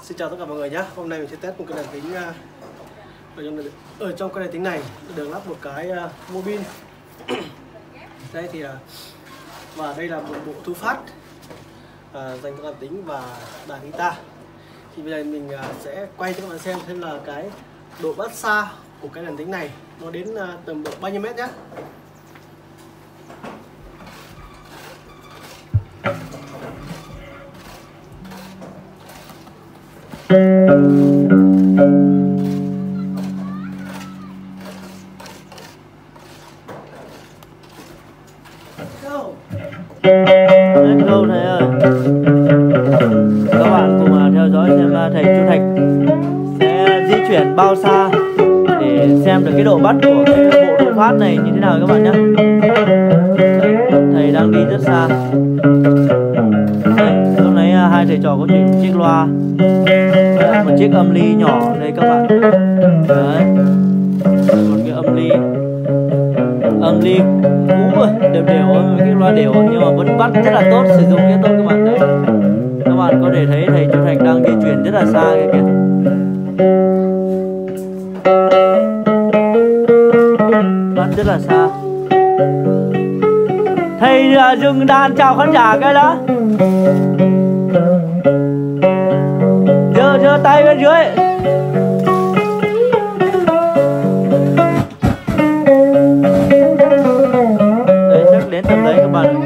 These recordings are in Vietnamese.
Xin chào tất cả mọi người nhé. Hôm nay mình sẽ test một cái đèn tính ở trong cái đèn tính này được lắp một cái mô bin. Đây thì và đây là một bộ thu phát dành cho đèn tính và đàn guitar. Thì bây giờ mình sẽ quay cho các bạn xem là cái độ bắt xa của cái đèn tính này nó đến tầm độ bao nhiêu mét nhé. Hello thầy ơi, các bạn cùng theo dõi xem thầy Chu Thạch sẽ di chuyển bao xa để xem được cái độ bắt của cái bộ thu phát này như thế nào các bạn nhé. Thầy đang đi rất xa. Đấy, lúc nãy hai thầy trò có chuyện một chiếc loa, một chiếc âm ly nhỏ đây các bạn. Đấy, một cái âm ly cũ rồi, đều cái loa đều nhưng mà vẫn bắt rất là tốt, sử dụng rất tốt các bạn. Đấy, các bạn có thể thấy thầy Chu Thạch đang di chuyển rất là xa kìa. Bắt rất là xa. Thầy dừng đàn chào khán giả cái đó. Giơ tay bên dưới. Đấy, chắc đến tầm đấy các bạn.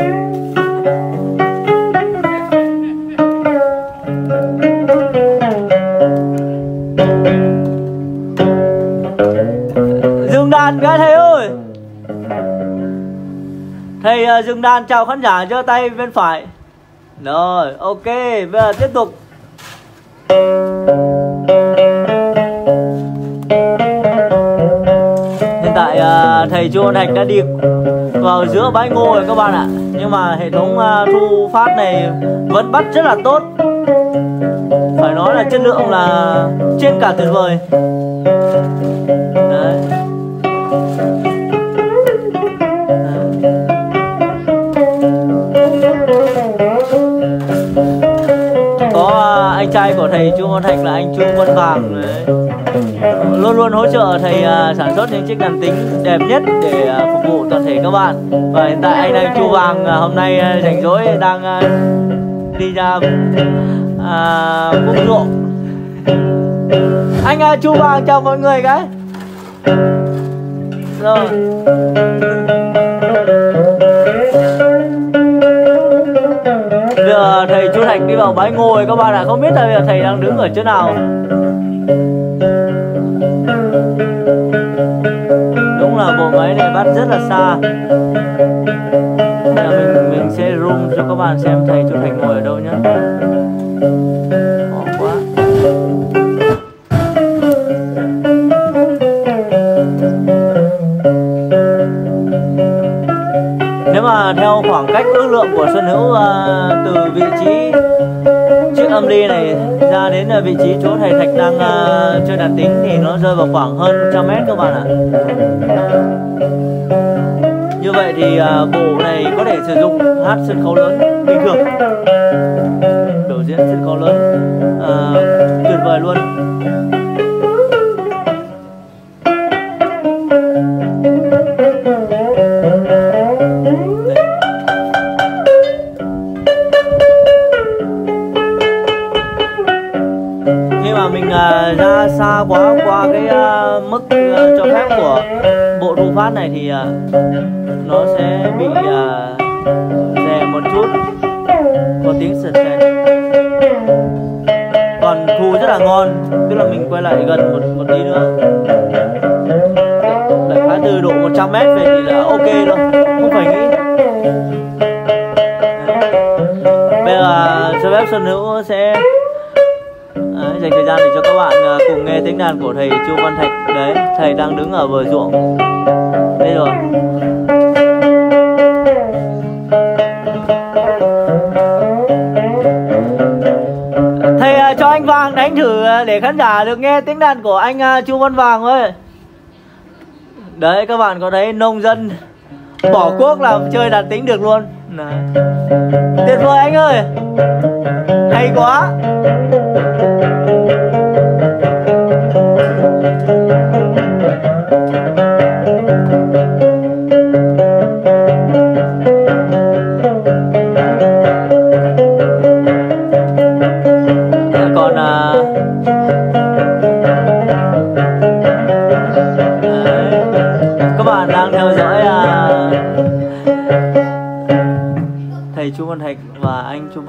Dừng đàn cái thầy ơi. Thầy dừng đàn chào khán giả, giơ tay bên phải. Rồi, ok, bây giờ tiếp tục. Hiện tại thầy Chu Thạch đã đi vào giữa bãi ngô rồi các bạn ạ. Nhưng mà hệ thống thu phát này vẫn bắt rất là tốt. Phải nói là chất lượng là trên cả tuyệt vời. Đấy. Có anh trai của thầy Chu Thạch là anh Chu Văn Vàng đấy, luôn luôn hỗ trợ thầy sản xuất những chiếc đàn tính đẹp nhất để phục vụ toàn thể các bạn. Và hiện tại anh Chu Vàng hôm nay rảnh rỗi đang đi ra vùng ruộng. Anh Chu Vàng chào mọi người cái. Rồi. Bây giờ thầy Chu Thạch đi vào bãi ngô rồi các bạn ạ. Không biết là thầy đang đứng ở chỗ nào. Đúng là bộ máy này bắt rất là xa. Bây giờ mình sẽ zoom cho các bạn xem thầy Chu Thạch ngồi ở đâu nhé. Khó quá. Nếu mà theo khoảng cách ước lượng của Xuân Hữu từ vị trí chiếc âm ly này ra đến vị trí chỗ thầy Thạch đang chơi đàn tính thì nó rơi vào khoảng hơn 100 mét các bạn ạ. Như vậy thì bộ này có thể sử dụng hát sân khấu lớn bình thường, biểu diễn sân khấu lớn tuyệt vời luôn. Mình ra xa quá qua cái mức cho phép của bộ thu phát này thì nó sẽ bị rè một chút, có tiếng sệt sệt. Còn thu rất là ngon, tức là mình quay lại gần một tí nữa, đại khái từ độ 100 mét về thì là ok thôi, không phải nghĩ. Bây giờ cho phép Xuân Hữu sẽ dành thời gian để cho các bạn cùng nghe tiếng đàn của thầy Chu Văn Thạch. Đấy, thầy đang đứng ở bờ ruộng đây rồi. Thầy cho anh Vàng đánh thử để khán giả được nghe tiếng đàn của anh Chu Văn Vàng ơi. Đấy, các bạn có thấy nông dân bỏ cuốc làm chơi đàn tính được luôn. Đấy. Tuyệt vời anh ơi, hay quá.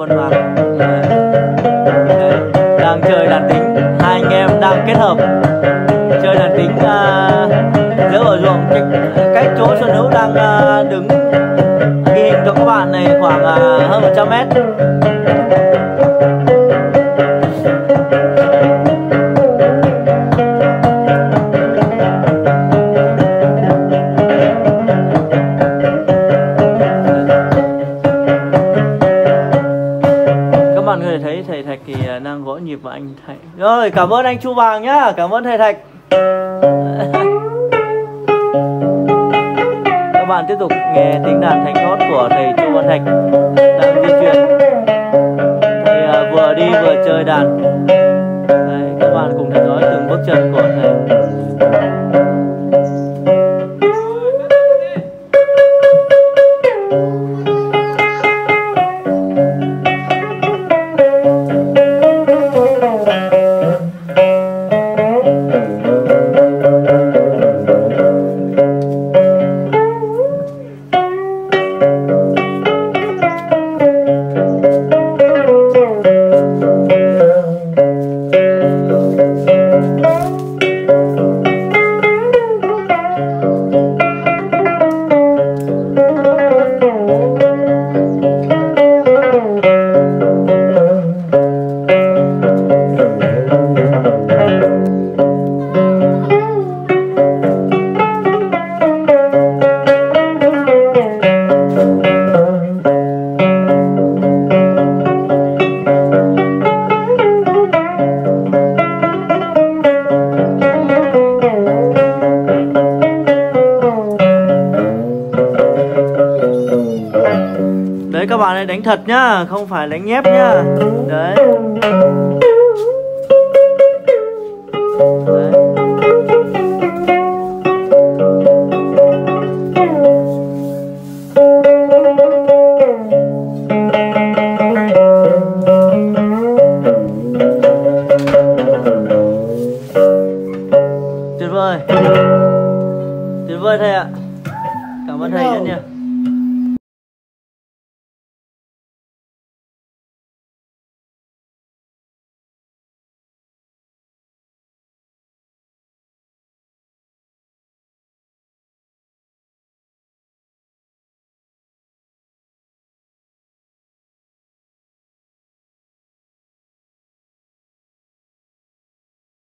con vàng. Đấy, đang chơi đàn tính, hai anh em đang kết hợp chơi đàn tính giữa bờ ruộng, cách chỗ Xuân Hữu đang đứng ghi hình cho các bạn này khoảng hơn 100 mét. Các bạn có thể thấy thầy Thạch thì đang gõ nhịp và anh Thạch. Rồi, cảm ơn anh Chu Vàng nhá, cảm ơn thầy Thạch. Các bạn tiếp tục nghe tiếng đàn thanh thoát của thầy Chu Văn Thạch đang di chuyển. Thầy vừa đi vừa chơi đàn. Đấy, các bạn cùng theo dõi từng bước chân của thầy. Đấy, các bạn ấy đánh thật nhá, không phải đánh nhép nhá. Đấy.